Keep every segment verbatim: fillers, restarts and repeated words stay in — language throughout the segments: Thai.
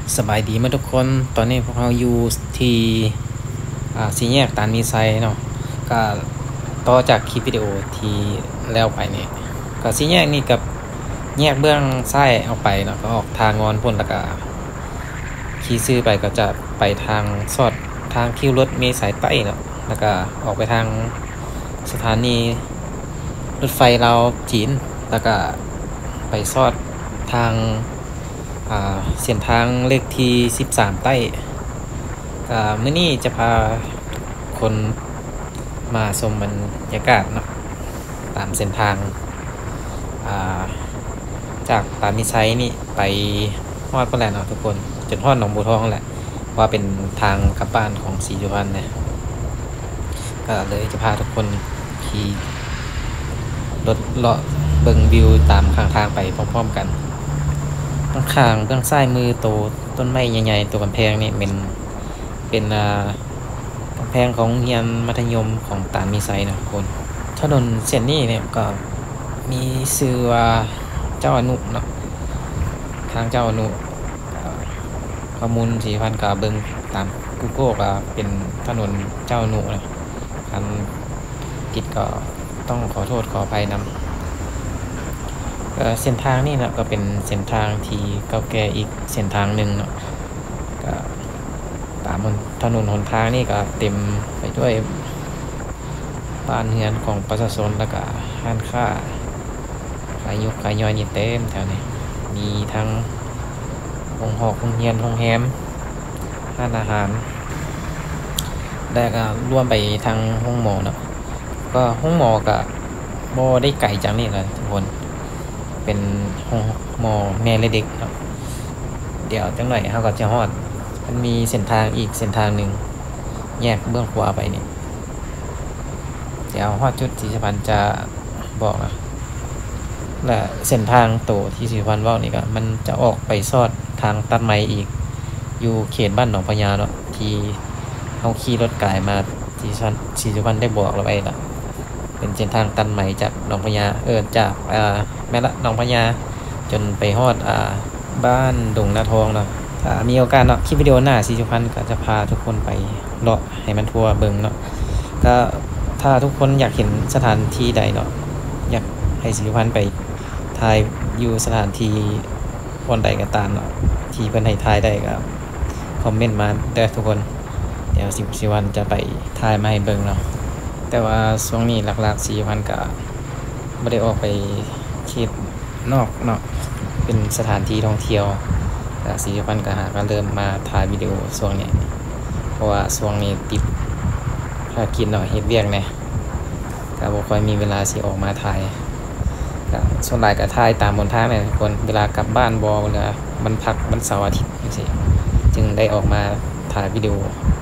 สบายดีไหมทุกคนตอนนี้พวกเราอยู่ที่อ่าสี่แยกตานีไซเนาะก็ต่อจากคลิปวิดีโอที่แล้วไปเนี่ยก็สี่แยกนี่กับแยกเบื้องซ้ายเอาไปเนาะก็ออกทางงอนพ่นแล้วก็ขี่ซื้อไปก็จะไปทางสอดทางคิวรถเมล์สายใต้เนาะแล้วก็ออกไปทางสถานีรถไฟลาวจีนแล้วก็ไปสอดทางเส้นทางเลขที่สิบสามใต้ก็มื้อนี้จะพาคนมาชมบรรยากาศเนาะตามเส้นทางจากตามิไซนี่ไปฮอดปะแหละเนาะทุกคนจนฮอดหนองบัวทองแหละว่าเป็นทางกลับบ้านของศรีสุพรรณเนี่ยก็เลยจะพาทุกคนขี่รถเลาะเบิ่งวิวตามข้างทางไปพร้อมๆกันข้างเบื้องซ้ายมือโตต้นไม้ใหญ่ๆตัวกำแพงนี่เป็นเป็นกำแพงของเรียนมัธยมของตามีไซนะคนถนนเส้นนี้เนี่ยก็มีชื่อว่าเจ้าอนุเนาะทางเจ้าอนุข้อมูลสี่พันกับเบิ้งตาม Google ก็เป็นถนนเจ้าอนุนะคันผิดก็ต้องขอโทษขออภัยนำเส้นทางนี่นะก็เป็นเส้นทางที่เก่าแก่อีกเส้นทางหนึ่งเนาะก็ตามถนนหนทางนี่ก็เต็มไปด้วยบ้านเรือนของประชาชนแล้วก็ห้างค้าขายยุกขายย่อยนี่เต็มแถวนี้มีทั้งโรงหอโรงเรียนโรงแรมร้านอาหารได้ก็รวมไปทางห้องหมอเนาะก็ห้องหมอก็บ่ได้ไกลจากนี่เลยทุกคนเป็นห้องหมอแม่และเด็กครับเดี๋ยวจังหน่อยเขาก็จะฮอดมันมีเส้นทางอีกเส้นทางหนึ่งแยกเบื้องขวาไปนี่เดี๋ยวฮอดจุดที่สุพรรณจะบอกนะและเส้นทางโตที่สุพรรณบอกนี่ก็มันจะออกไปซอดทางตัดไม้อีกอยู่เขตบ้านหนองพญาเนาะที่เขาขี่รถกายมาที่ศรีสุพรรณได้บอกเราไปละเป็นเส้นทางตันใหม่จากหนองพญาเออจากอ่าแม่ละหนองพญาจนไปฮอดอ่าบ้านดงนาทองเนาะถ้ามีโอกาสเนาะคลิปวิดีโอหน้าศรีสุพรรณก็จะพาทุกคนไปเลาะให้มันทั่วเบิ่งเนาะก็ถ้าทุกคนอยากเห็นสถานที่ใดเนาะอยากให้ศรีสุพรรณไปถ่ายอยู่สถานที่วันใดก็ตามเนาะที่เพิ่นให้ถ่ายได้ก็คอมเมนต์มาเด้อทุกคนเดี๋ยวศรีสุพรรณจะไปถ่ายมาให้เบิ่งเนาะแต่ว่าช่วงนี้หลักๆสี่พันก็ไม่ได้ออกไปเขตนอกเนาะเป็นสถานที่ท่องเที่ยวแต่สี่พันก็หาก็เริ่มมาถ่ายวิดีโอช่วงนี้เพราะว่าช่วงนี้ติดภารกิจเนาะเฮ็ดเวียกเนี่ยก็บ่ค่อยมีเวลาสิออกมาถ่ายก็ส่วนหลายก็ถ่ายตามบนทางเนี่ยทุกคนเวลากลับบ้านบ่เวลามันพักวันเสาร์อาทิตย์จังซี่จึงได้ออกมาถ่ายวิดีโอ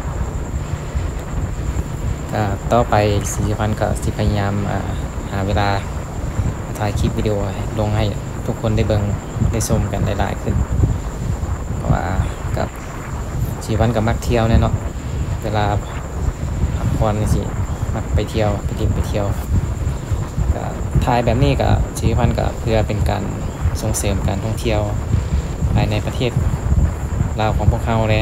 ต่อไปศรีสุพรรณก็สิพยายามหาเวลาถ่ายคลิปวิดีโอลงให้ทุกคนได้เบิ่งได้ชมกันหลายๆขึ้นเพราะว่ากับศรีสุพรรณก็มักเที่ยวแน่เนาะเวลาพักผ่อนสิมักไปเที่ยวไปกินไปเที่ยวก็ถ่ายแบบนี้ก็ศรีสุพรรณก็เพื่อเป็นการส่งเสริมการท่องเที่ยวภายในประเทศลาวของพวกเขาเลย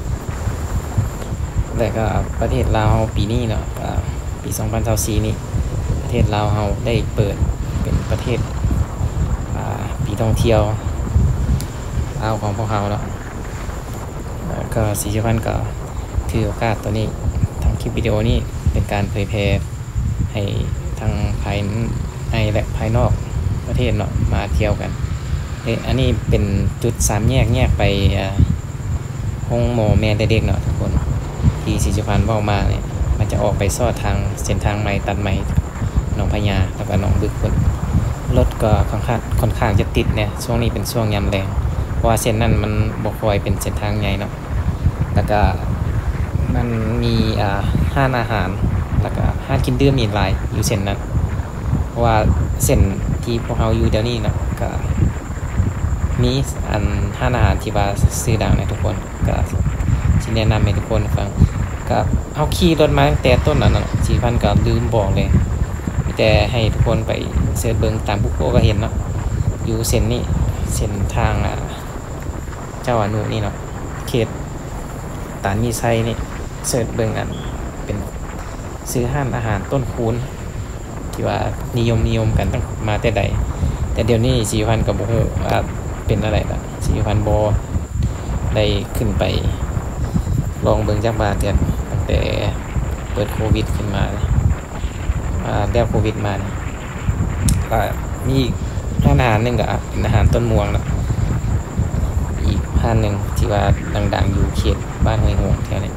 แต่ก็ประเทศลาวปีนี้เนาะปีสองพันยี่สิบสี่นี้ประเทศลาวเราได้เปิดเป็นประเทศปีท่องเที่ยวลาวของพวกเราเนาะก็ศรีสุพรรณก็ถือโอกาสตัวนี้ทำคลิปวิดีโอนี้เป็นการเผยแพร่ให้ทางภายในและภายนอกประเทศเนาะมาเที่ยวกันอันนี้เป็นจุดสามแยกแยกไปห้องหมอแม่เด็กเนาะทุกคนที่ศรีสุพรรณเว้ามาเนี่ยมันจะออกไปซอดทางเส้นทางใหม่ตัดใหม่หนองพญาแล้วก็หนองบึกคนรถก็ค่อนข้างค่อนข้างจะติดเนี่ยช่วงนี้เป็นช่วงยามแรงเพราะว่าเส้นนั้นมันบ่ค่อยเป็นเส้นทางใหญ่เนาะแล้วก็มันมีอ่าห้านอาหารแล้วก็ห้านกินดื่มมีหลายอยู่เส้นนั้นเพราะว่าเส้นที่พวกเราอยู่เดี๋ยวนี้เนาะก็มีอันห้านอาหารที่ว่าชื่อดังในทุกคนก็ที่แนะนำให้ทุกคนฟังก็เอาขี่รถมาตั้งแต่ต้นน่ะเนาะสี่พันก็ลืมบอกเลยมีแต่ให้ทุกคนไปเสิร์ชเบิ่งตาม Google ก็เห็นเนาะอยู่เส้นนี้เส้นทางอ่ะเจ้าอนุนี่เนาะเขตตาดมีไซนี่เสิร์ชเบิ่งอันเป็นซื้อห้านอาหารต้นคูณที่ว่านิยมนิยมกันตั้งมาแต่ใดแต่เดี๋ยวนี้สีพันกับโบฮูว่าเป็นอะไรล่ะสีพันบอได้ขึ้นไปลองเบิ่งจักบาทเดือนตั้งแต่เปิดโควิดขึ้นมาอ่าแล้วโควิดมาก็มีร้านอาหารหนึ่งก็เป็นอาหารต้นม่วงแล้วอีกร้านหนึ่งที่ว่าดังๆอยู่เขตบ้านห้วยโหงแถวนี้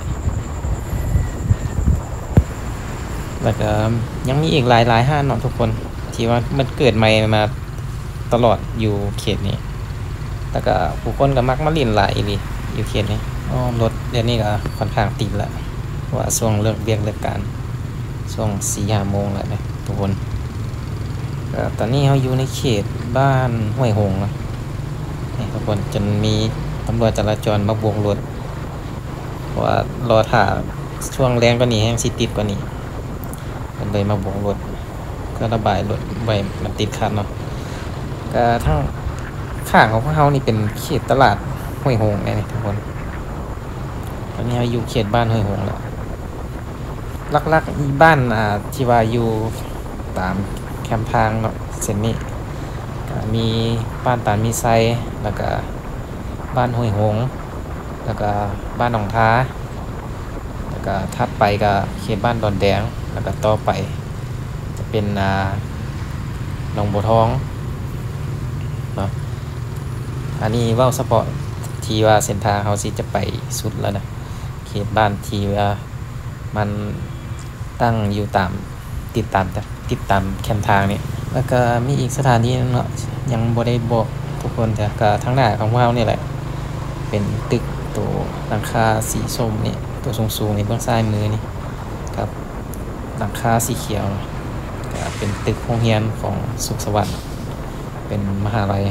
แล้วก็ยังมีอีกหลายๆห้างเนาะทุกคนที่ว่ามันเกิดใหม่มาตลอดอยู่เขตนี้แล้วก็ผู้คนก็มักมาลิ้นหลายอีหลีอยู่เขตนี้อ๋อรถเดี๋ยวนี้ก็ค่อนข้างติดละว่าช่วงเลิกเรียนเลิกการช่วง สี่ห้า โมงแล้วนะทุกคนก็ตอนนี้เราอยู่ในเขตบ้านห้วยโหงนะนี่ทุกคนจนมีตำรวจจราจรมาโบกรถเพราะว่ารอถ่าช่วงแรงกว่านี้แห้งสิติดกว่านี้มันเลยมาโบกรถก็ระบายรถไว้มันติดขัดเนาะก็ทั้งข้างของพวกเขานี่เป็นเขตตลาดห้วยโหงนี่ทุกคนตอนนี้เราอยู่เขตบ้านห้วยโหงแล้วลักๆบ้านอ่าที่ว่าอยู่ตามแคมป์ทางเนาะเส้นนี้ก็มีบ้านตาดมีไซแล้วก็บ้านห้วยโหงแล้วก็บ้านหนองท้าแล้วก็ถัดไปก็เขตบ้านดอนแดงแล้วก็ต่อไปจะเป็นอ่าหนองบัวทองเนาะอันนี้เว้าเฉพาะที่ว่าเส้นทางเขาสิจะไปสุดแล้วนะเขตบ้านที่ว่ามันตั้งอยู่ตามติดตามติดตามแคมทางนี่แล้วก็มีอีกสถานที่นึงเนาะยังบ่ได้บอกทุกคนแต่ก็ทางหน้าของเรานี่แหละเป็นตึกตัวหลังคาสีส้มนี่ตัวสูงๆในเบื้องซ้ายมือนี่ครับหลังคาสีเขียวก็เป็นตึกโรงเรียนของสุขสวัสดิ์เป็นมหาลัย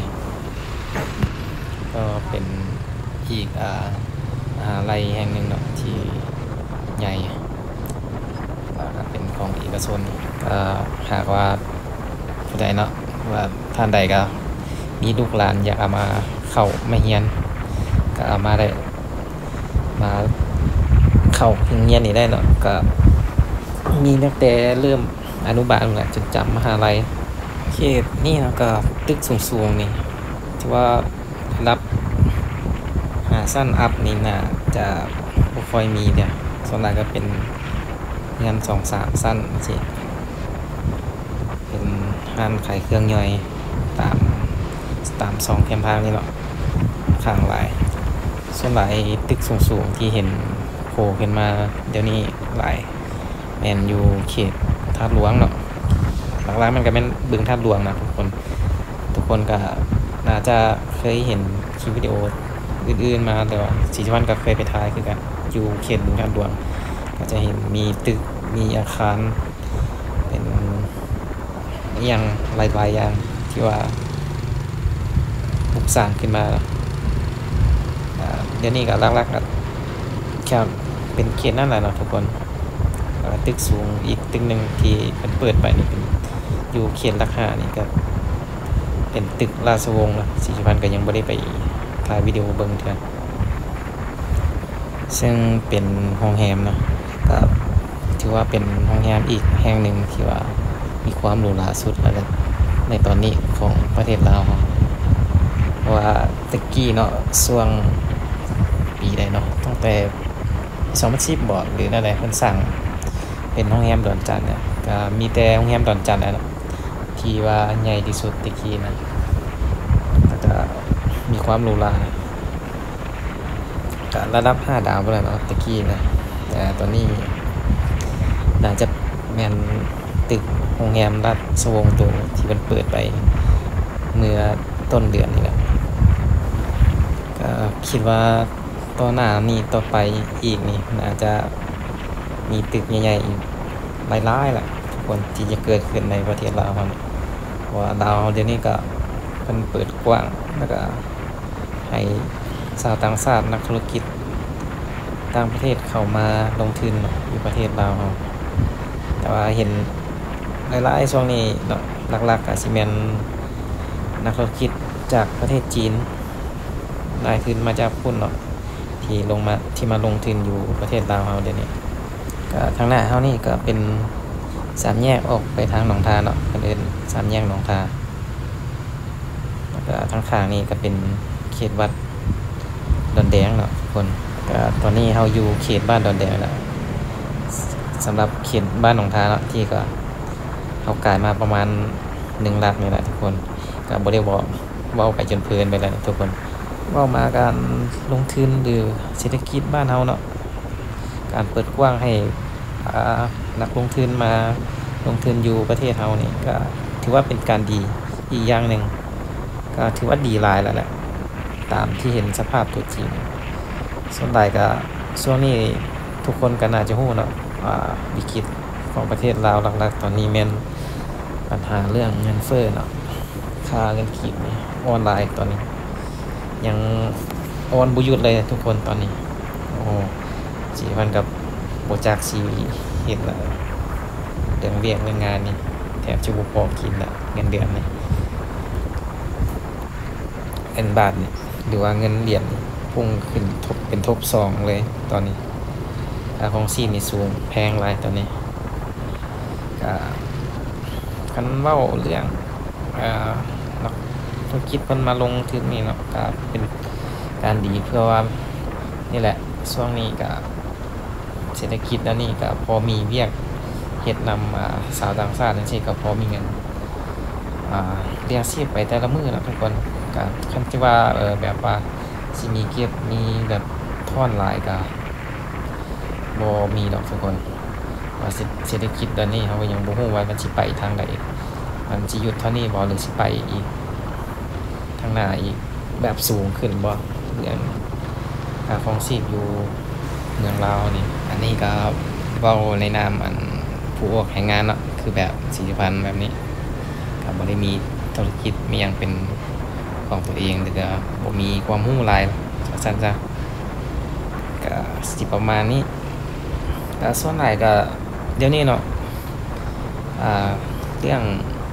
ก็เป็นอีกอ่ามหาลัยแห่งหนึ่งเนาะที่ใหญ่ก็เป็นของเอกชนก็หากว่าผู้ใดเนาะว่าท่านใดก็มีลูกหลานอยากเอามาเข้ามาเรียนก็เอามาได้มาเข้าโรงเรียนนี่ได้เนาะก็มีตั้งแต่เริ่มอนุบาลแหละจนจำมหาลัยเขตนี่เนาะก็ตึกสูงๆนี่ที่ว่ารับหาสั้นอัพนี่น่าจะบ่ค่อยมีเด้อส่วนใหญ่ก็เป็นเงิน สองสาม สั้นสิเป็นร้านขายเครื่องย่อยตามตามซองแคมพางนี่เนาะข้างหลายส่วนหลายตึกสูงๆที่เห็นโผล่ขึ้นมาเดี๋ยวนี้หลายแม่นอยู่เขตทาดหลวงเนาะหลังๆมันก็เป็นบึงทาดหลวงนะทุกคนทุกคนก็น่าจะเคยเห็นคลิปวิดีโออื่นๆมาแต่ว่าสีชวันก็เคยไปถ่ายคือกันอยู่เขตบึงทาดหลวงก็จะเห็นมีตึกมีอาคารเป็นอย่างหลายๆอย่างที่ว่าปลูกสร้างขึ้นมาเดี๋ยวนี้ก็ลักๆก็แค่เป็นเขตนั่นแหละเนาะทุกคนตึกสูงอีกตึกหนึ่งที่เป็นเปิดไปนี่เป็นอยู่เขตราคานี่ก็เป็นตึกราชวงศ์นะสีชวันก็ยังไม่ได้ไปถ่ายวิดีโอเบิ่งเถอะซึ่งเป็นโรงแรมเนาะก็ถือว่าเป็นโรงแรมอีกแห่งหนึ่งที่ว่ามีความหรูหราสุดแล้วในตอนนี้ของประเทศลาวเพราะว่าตะกี้เนาะช่วงปีใดเนาะตั้งแต่สองพันสิบบ่หรืออะไรเพิ่นสร้างเป็นโรงแรมดอนจันทร์เนี่ยก็มีแต่โรงแรมดอนจันทร์นะที่ว่าใหญ่ที่สุดตะกี้นะแล้วก็มีความหรูหราก็ระดับห้าดาวไปแล้วเนาะตะกี้นะแต่ตอนนี้น่าจะแม่นตึกโรงแรมราชวงศ์ตัวที่มันเปิดไปเมื่อต้นเดือนนี่แหละก็คิดว่าต่อหน้านี่ต่อไปอีกนี่น่าจะมีตึกใหญ่ๆอีกหลายๆแหละทุกคนที่จะเกิดขึ้นในประเทศลาวครับว่าลาวเดี๋ยวนี้ก็มันเปิดกว้างแล้วก็ให้ชาวต่างชาตินักธุรกิจต่างประเทศเข้ามาลงทุนอยู่ประเทศลาวครับแต่ว่าเห็นหลายๆช่วงนี้เนาะหลักๆก็สิแม่นนักธุรกิจจากประเทศจีนหลายขึ้นมาจากพุ่นเนาะที่ลงมาที่มาลงทุนอยู่ประเทศลาวเฮาเดี๋ยวนี้ก็ทางหน้าเฮานี่ก็เป็นสามแยกออกไปทางหนองทาเนาะเอิ้นสามแยกหนองทาแล้วก็ทางข้างนี่ก็เป็นเขตวัดดอนแดงเนาะทุกคนก็ตอนนี้เฮาอยู่เขตบ้านดอนแดงแล้วสำหรับเขตบ้านหนองทาเนาะที่ก็เฮากลายมาประมาณหนึ่งลักนี่แหละทุกคนก็บ่ได้เว้าเว้าไปจนเพลินไปแล้วทุกคนเว้ามาการลงทุนหรือเศรษฐกิจบ้านเฮาเนาะการเปิดกว้างให้นักลงทุนมาลงทุนอยู่ประเทศเฮานี่ก็ถือว่าเป็นการดีอีกอย่างหนึ่งก็ถือว่าดีหลายแล้วแหละตามที่เห็นสภาพตัวจริงส่วนใหญ่ก็ช่วงนี้ทุกคนก็น่าจะรู้เนาะว่าวิกฤตของประเทศลาวหลักๆตอนนี้แม่นปัญหาเรื่องเงินเฟ้อเนาะค่าเงินกีบนี่ออนไลน์ตอนนี้ยังออนบ่หยุดเลยทุกคนตอนนี้โอ้สิมันกับบ่จักสิเฮ็ดละเรื่องเวียกเรื่องงานนี่แทบจะบ่พอกินละเงินเดือนนี่เงินบาทนี่หรือว่าเงินเหรียญพุ่งขึ้นทบเป็นทบสองเลยตอนนี้ค่าของชีพนี่สูงแพงหลายตอนนี้ก็คันเว้าเรื่องอ่านักธุรกิจเพิ่นมาลงทุนนี่เนาะก็เป็นการดีเพื่อว่านี่แหละช่วงนี้ก็เศรษฐกิจแล้วนี่ก็พอมีเวียกเฮ็ดนำอ่าสาวต่างชาติจังซี่ก็พอมีเงินอ่าเลี้ยงชีพไปแต่ละมื้อเนาะทุกคนก็คันที่ว่าเอ่อแบบว่าสิมีเก็บมีแบบทอนหลายก็บ่มีดอกทุกคนว่าเศรษฐกิจตอนนี้เฮาก็ยังบ่ฮู้ว่ามันสิไปทางใดมันสิหยุดเท่านี้บ่หรือสิไปอีกทางหน้าอีกแบบสูงขึ้นบ่เรื่องค่าครองชีพอยู่เมืองลาวนี่อันนี้ก็เว้าในนามอันผู้ออกแรงงานเนาะคือแบบสี่สิบ แบบนี้ก็บ่ได้มีธุรกิจมีหยังเป็นของตัวเองหรือก็บ่มีความรู้หลายว่าซั่นซะก็สิประมาณนี้ก็ส่วนหลายก็เดี๋ยวนี้เนาะอ่าเรื่อง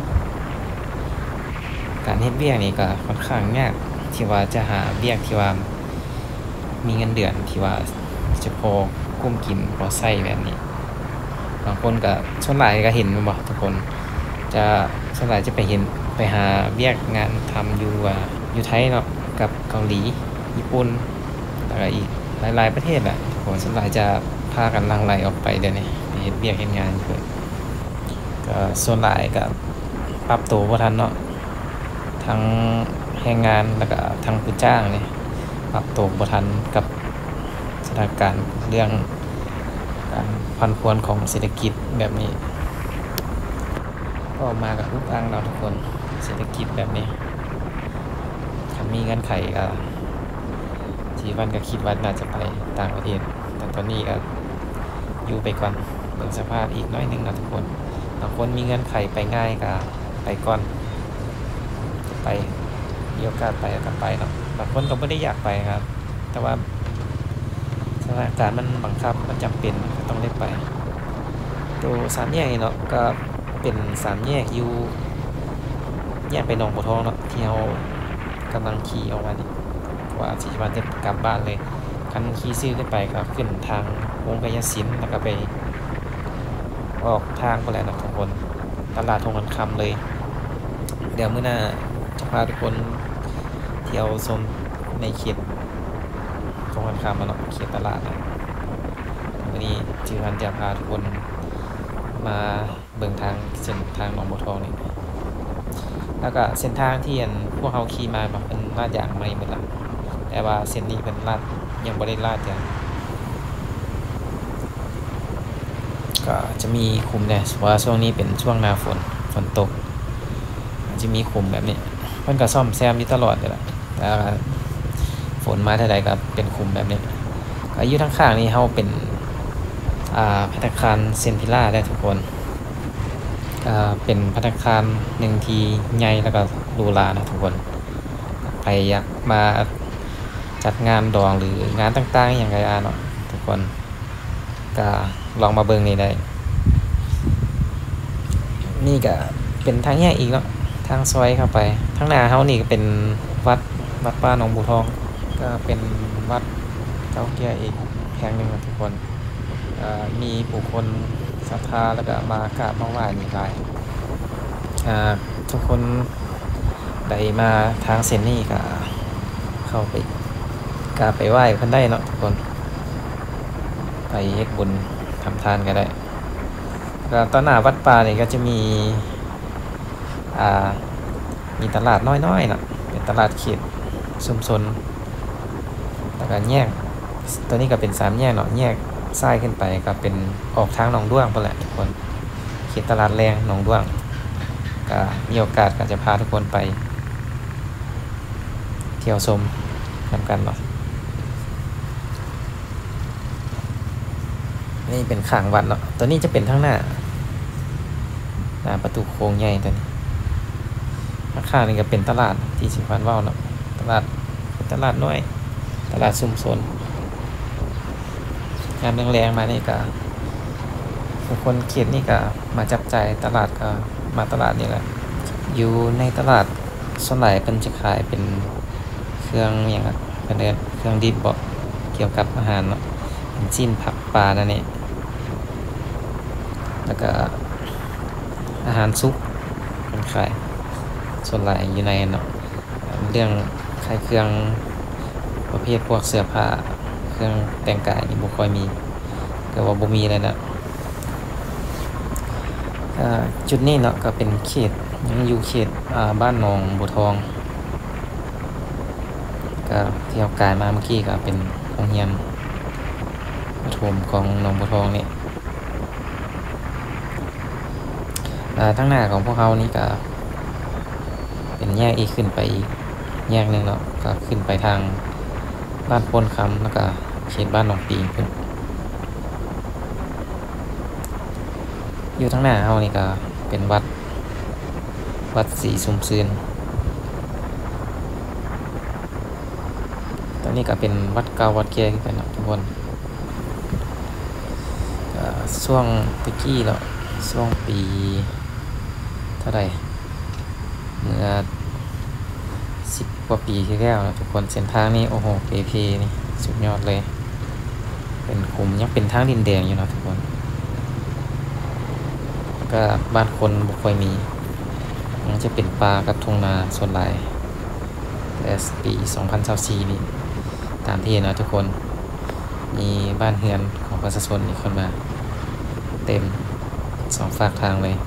การเฮ็ดเวียกนี่ก็ค่อนข้างยากที่ว่าจะหาเวียกที่ว่ามีเงินเดือนที่ว่าจะพอกุ้มกินพอใช้แบบนี้บางคนก็ส่วนหลายก็เห็นบ่ทุกคนจะส่วนหลายจะไปเห็นไปหาเวียกงานทำอยู่อ่าอยู่ไทยเนาะกับเกาหลีญี่ปุ่นแล้วก็อีกหลายๆประเทศแหละทุกคนส่วนหลายจะพากันหลั่งไหลออกไปเดี๋ยวนี้ไปเฮ็ดเวียกเฮ็ดงานอยู่เพิ่นก็ส่วนหลายก็ปรับตัวบ่ทันเนาะทั้งแรงงานแล้วก็ทั้งผู้จ้างนี่ปรับตัวบ่ทันกับสถานการณ์เรื่องการผันผวนของเศรษฐกิจแบบนี้ก็มากับอุกอังเราทุกคนเศรษฐกิจแบบนี้ถ้ามีเงื่อนไขก็ที่วันก็คิดว่าน่าจะไปต่างประเทศแต่ตอนนี้ก็อยู่ไปก่อนเบิ่งสภาพอีกน้อยนึงนะทุกคนบางคนมีเงื่อนไขไปง่ายก็ไปก่อนไปมีโอกาสไปก็ไปเนาะบางคนก็บ่ได้อยากไปครับแต่ว่าสถานการณ์มันบังคับมันจำเป็นก็ต้องได้ไปตัวสามแยกนี่เนาะก็เป็นสามแยกอยู่แยกไปหนองบัวทองเนาะที่เรากำลังขี่ออกมานี่ว่าสิว่าจะกลับบ้านเลยคันขี่ซื้อขึ้นไปก็ขึ้นทางวงกายศิลป์แล้วก็ไปออกทางไปแล้วนะทุกคนตลาดทงกันคำเลยเดี๋ยวมื้อหน้าจะพาทุกคนเที่ยวชมในเขตทงกันคำมาเนาะเขตตลาดนะวันนี้จือพันจะพาทุกคนมาเบิ่งทางเส้นทางหนองบัวทองนี่แล้วก็เส้นทางที่อันพวกเราขี่มาแบบเป็นลาดยางใหม่หมดละแต่ว่าเส้นนี้เป็นลาดยังบ่ได้ลาดยางก็จะมีคุมเนี่ยเพราะว่าช่วงนี้เป็นช่วงหน้าฝนฝนตกจะมีคุมแบบนี้เพิ่นก็ซ่อมแซมอยู่ตลอดเลยล่ะแต่ฝนมาเท่าใดก็เป็นคุมแบบนี้ก็อยู่ทางข้างนี้เฮาเป็นอ่าภัตตาคารเซนทิล่าได้ทุกคนอ่าเป็นภัตตาคารหนึ่งที่ใหญ่แล้วก็หรูหรานะทุกคนใครอยากมาจัดงานดองหรืองานต่างๆอย่างไรอ่ะเนาะทุกคนก็ลองมาเบิ่งนี่ได้นี่ก็เป็นทางแยกอีกเนาะทางซอยเข้าไปทางหน้าเฮานี่ก็เป็นวัดวัดป่าหนองบัวทองก็เป็นวัดเก่าแก่อีกแห่งหนึ่งนะทุกคนมีผู้คนศรัทธาแล้วก็มากราบมาไหว้นี่หลายทุกคนได้มาทางเส้นนี้ก็เข้าไปกราบไปไหว้เพิ่นได้เนาะทุกคนไปเฮ็ดบุญทำทานก็ได้แล้วตอนหน้าวัดป่านี่ก็จะมีอ่ามีตลาดน้อยๆเนาะเป็นตลาดเขตชุมชนแล้วก็แยกตัวนี้ก็เป็นสามแยกเนาะแยกซ้ายขึ้นไปก็เป็นออกทางหนองด้วงไปแหละทุกคนเขตตลาดแรงหนองด้วงก็มีโอกาสก็จะพาทุกคนไปเที่ยวชมนำกันเนาะนี่เป็นข้างวัดเนาะตัวนี้จะเป็นทางหน้าหน้าประตูโค้งใหญ่ตัวนี้ข้างๆนี่ก็เป็นตลาดที่สิพันว่าวเนาะตลาดตลาดน้อยตลาดชุมชนงานแรงๆมานี่ก็ทุกคนเขตนี่ก็มาจับจ่ายตลาดก็มาตลาดนี่แหละอยู่ในตลาดส่วนใหญ่เป็นจะขายเป็นเครื่องอย่างเป็นเครื่องดิบบอกเกี่ยวกับอาหารเนาะเป็นชิ้นผักปลานั่นเองแล้วก็อาหารซุปเป็นขายส่วนใหญ่อยู่ในเนาะเรื่องขายเครื่องประเภทพวกเสื้อผ้าเครื่องแต่งกายนี่บ่ค่อยมีก็ว่าบ่มีเลยนะจุดนี้เนาะก็เป็นเขตยังอยู่เขตบ้านหนองบัวทองก็ที่เรากายมาเมื่อกี้ก็เป็นโรงเรียนประถมของหนองบัวทองนี่ทั้งหน้าของพวกเขานี่ก็เป็นแยกอีกขึ้นไปอีกแยกหนึ่งเนาะก็ขึ้นไปทางบ้านพนคำแล้วก็เขตบ้านหนองปีขึ้นอยู่ทั้งหน้าเขานี่ก็เป็นวัดวัดศรีสุมซืนตอนนี้ก็เป็นวัดเก่าวัดแก่ขึ้นไปเนาะทุกคนช่วงตะกี้แล้วช่วงปีเท่าไหร่เมื่อสิบกว่าปีที่แล้วนะทุกคนเส้นทางนี้โอ้โหเพเพนี่สุดยอดเลยเป็นคุมยังเป็นทางดินแดงอยู่นะทุกคนก็บ้านคนบุคคลมีมันจะเป็นป่ากับทุ่งนาส่วนหลายแต่ปีสองพันยี่สิบสี่นี่ตามที่นะทุกคนมีบ้านเรือนของประชาชนนี่คนมาเต็มสองฝากทางเลย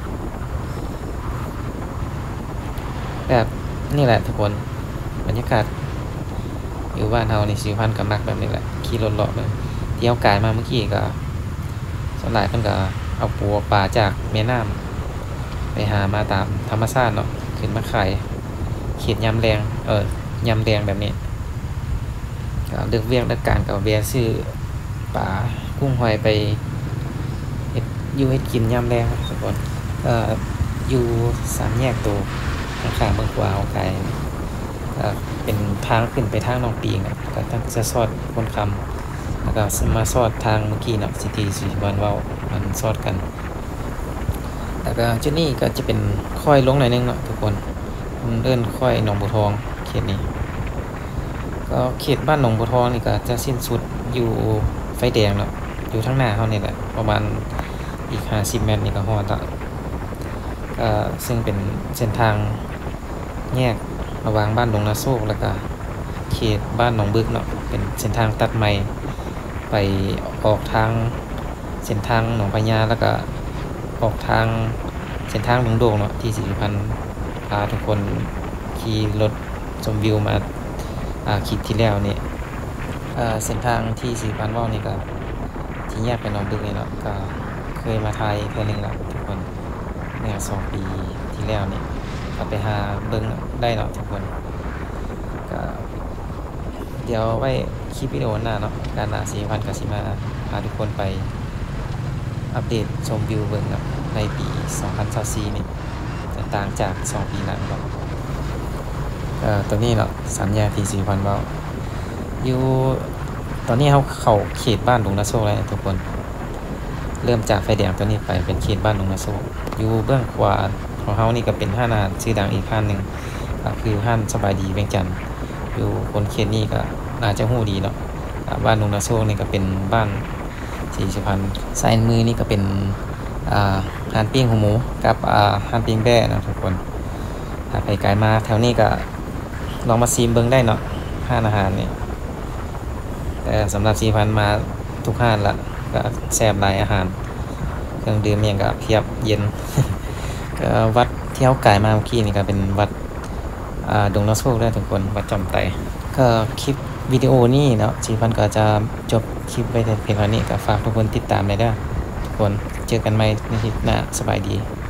แบบนี่แหละทุกคนบรรยากาศอยู่บ้านเฮาในสิวพันกับมักแบบนี้แหละขี่รถเลาะเลยเที่ยวกายมาเมื่อกี้ก็ส่วนหลายเพิ่นก็เอาปูปลาจากแม่น้ำไปหามาตามธรรมชาติเนาะขึ้นมาขายเขียดยำแรงเออยำแรงแบบนี้ก็เลือกเวียงเลือกการกับเบียซื้อปลากุ้งหอยไปเฮ็ดอยู่เฮ็ดกินยำแรงทุกคนเอ่ออยู่สามแยกตัวข้างๆเมืองกวาวไกลเป็นทางขึ้นไปทางหนองปีงอ่ะก็ตั้งจะซอดคนคำแล้วก็มาซอดทางเมื่อกี้เนาะสิทีสิวันเว้ามันซอดกันแล้วก็จุดนี้ก็จะเป็นค่อยลงหน่อยนึงเนาะทุกคนมันเดินค่อยหนองบัวทองเขตนี้ก็เขตบ้านหนองบัวทองนี่ก็จะสิ้นสุดอยู่ไฟแดงเนาะอยู่ทั้งหน้าเขานี่แหละประมาณอีกห้าสิบเมตรนี่ก็ฮอดละก็ซึ่งเป็นเส้นทางแยกระหว่างบ้านหนองนาโซกแล้วก็เขตบ้านหนองบึกเนาะเป็นเส้นทางตัดใหม่ไปออกทางเส้นทางหนองพญาแล้วก็ออกทางเส้นทางหลวงโด่งเนาะที่สิริพันธ์พาทุกคนขี่รถชมวิวมาอ่าคลิปที่แล้วนี่อ่าเส้นทางที่สิริพันธ์ว่าวนี่ก็ที่แยกไปหนองบึกนี่เนาะก็เคยมาไทยเทื่อนึงแล้วทุกคนเนี่ยสองปีที่แล้วนี่ก็ไปหาเบิ่งได้เนาะทุกคนก็เดี๋ยวไว้คลิปวิดีโอหน้าเนาะการหน้าสิริพันธ์ก็สิมาพาทุกคนไปอัปเดตชมวิวเบิ่งเนาะในปีสองพันยี่สิบสี่นี่จะต่างจากสองปีนั้นเนาะเอ่อตัวนี้เนาะสัญญาที่สิริพันธ์ว่าอยู่ตอนนี้เขาเข้าเขตบ้านหลวงนาโซแล้วทุกคนเริ่มจากไฟแดงตัวนี้ไปเป็นเขตบ้านหลวงนาโซอยู่เบื้องขวาของเขานี่ก็เป็นห้างอาหารชื่อดังอีกห้างหนึ่งก็คือห้างสบายดีเวียงจันทร์อยู่คนเขตนี้ก็น่าจะหู้ดีเนาะบ้านดงนาโซกนี่ก็เป็นบ้านสีสุพรรณซ้ายมือนี่ก็เป็นอ่าหานปิ้งหูหมูกับอ่าหานปิ้งแบ่นะทุกคนหากไปไกลมาแถวนี้ก็ลองมาซีมเบิ้งได้เนาะห้านอาหารนี่แต่สำหรับสีสุพรรณมาทุกห้านละก็แซ่บหลายอาหารเครื่องดื่มอย่างก็เพียบเย็น ก็วัดที่เขาไกลมาเมื่อกี้นี่ก็เป็นวัดอ่าดงนาโซกได้ทุกคนวัดจอมไตก็คลิปวิดีโอนี้เนาะสีสุพรรณก็จะจบคลิปไว้แต่เพียงเท่านี้ก็ฝากทุกคนติดตามเลยเด้อทุกคนเจอกันใหม่ในคลิปหน้าสบายดี